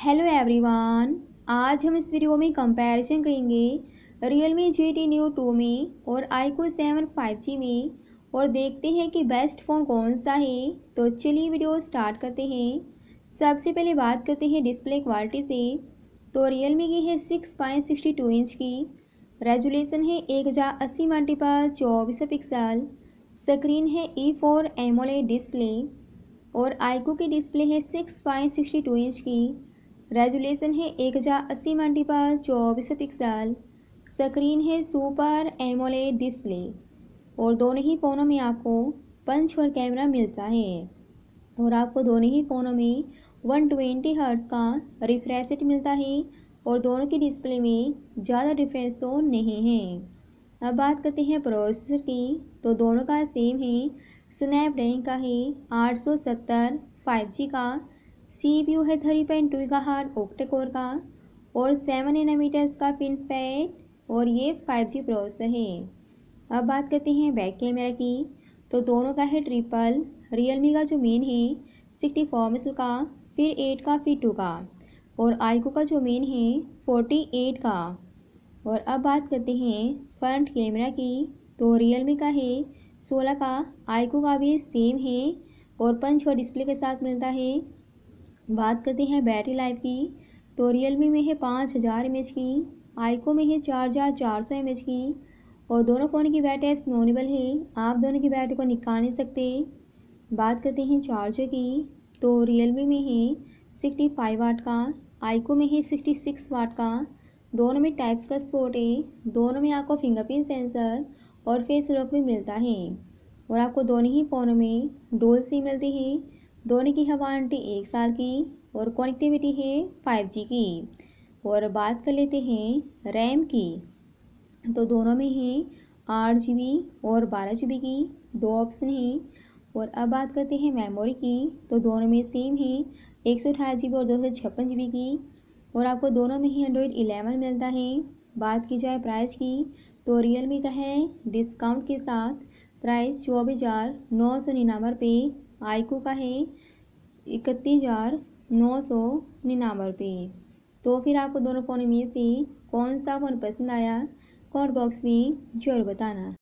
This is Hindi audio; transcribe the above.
Hello everyone. आज हम इस वीडियो में कंपैरिजन करेंगे Realme GT Neo 2 में और iQOO 7 5G में और देखते हैं कि बेस्ट फ़ोन कौन सा है। तो चलिए वीडियो स्टार्ट करते हैं। सबसे पहले बात करते हैं डिस्प्ले क्वालिटी से। तो Realme की है 6.62 इंच की, रेजोल्यूशन है 1080 मल्टीपल 24 पिक्सल, स्क्रीन है E4 AMOLED डिस्प्ले और iQOO की डिस्प्ले है 6.62 इंच की, रेजोल्यूशन है 1080 मल्टीपल 24 पिक्सल, स्क्रीन है सुपर एमोलेड डिस्प्ले और दोनों ही फ़ोनों में आपको पंच और कैमरा मिलता है और आपको दोनों ही फ़ोनों में 120 हर्ट्ज़ का रिफ्रेश रेट मिलता है और दोनों की डिस्प्ले में ज़्यादा डिफरेंस तो नहीं है। अब बात करते हैं प्रोसेसर की। तो दोनों का सेम है, स्नैपड्रैगन का है 870 5G का, CPU है 3.2 गीगाहर्ट्ज़ ऑक्टा कोर का और 7 नैनोमीटर्स का FinFET और ये 5G प्रोसेसर है। अब बात करते हैं बैक कैमरा की। तो दोनों का है ट्रिपल, रियलमी का जो मेन है 64 मेगापिक्सल का, फिर 8 का, फिर 2 का और iQOO का जो मेन है 48 का। और अब बात करते हैं फ्रंट कैमरा की। तो रियलमी का है 16 का, iQOO का भी सेम है और पंच और डिस्प्ले के साथ मिलता है। बात करते हैं बैटरी लाइफ की। तो रियलमी में है 5000 mAh की, iQOO में है 4400 mAh की और दोनों फ़ोन की बैटरी एक्सटेंडेबल है, आप दोनों की बैटरी को निकाल नहीं सकते। बात करते हैं चार्जर की। तो रियलमी में है 65 वाट का, iQOO में है 66 वाट का, दोनों में टाइप्स का सपोर्ट है, दोनों में आपको फिंगरप्रिंट सेंसर और फेस लॉक भी मिलता है और आपको दोनों ही फ़ोनों में डुअल सिम मिलती है। दोनों की है वारंटी 1 साल की और कनेक्टिविटी है 5G की। और बात कर लेते हैं रैम की। तो दोनों में है 8 GB और 12 GB की, दो ऑप्शन हैं। और अब बात करते हैं मेमोरी की। तो दोनों में सेम है 128 GB और 256 GB की और आपको दोनों में ही एंड्रॉयड 11 मिलता है। बात की जाए प्राइस की। तो रियलमी का है डिस्काउंट के साथ प्राइस 24,999 रुपये, iQOO का है 31,999 रुपये। तो फिर आपको दोनों फ़ोन में से कौन सा फ़ोन पसंद आया, कमेंट बॉक्स में ज़रूर बताना।